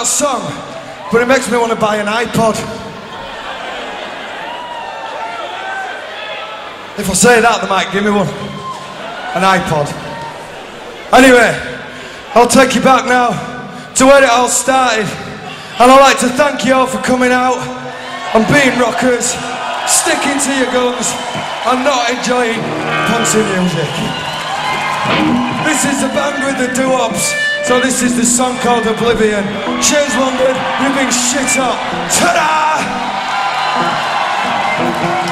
that song, but it makes me want to buy an iPod. If I say that, they might give me one. An iPod. Anyway, I'll take you back now to where it all started. And I'd like to thank you all for coming out and being rockers, sticking to your guns, and not enjoying punchy music. This is the band with the doo-wops, so this is the song called Oblivion. Cheers London, you've been shit up. Ta-da!